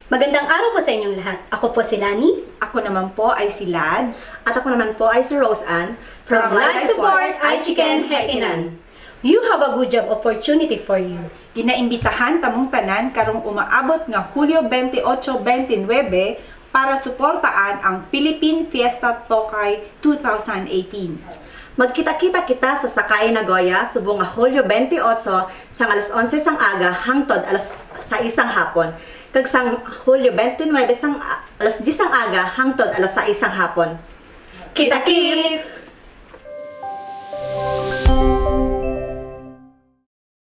Magandang araw po sa inyong lahat. Ako po si Lani. Ako naman po ay si Lads. At ako naman po ay si Rose Ann From Life Support Aichiken Hekinan. You have a good job opportunity for you. Ginaimbitahan tamong tanan karong umaabot nga Hulyo 28-29 para suportaan ang Philippine Fiesta Tokay 2018. Magkita-kita kita sa Sakay Nagoya subong nga Hulyo 28 sang alas 11 sang aga hangtod alas 6 sang hapon. Kag sang Hulyo 29 sang alas 10 sang aga hangtod alas 6 sang hapon. Kita-kits!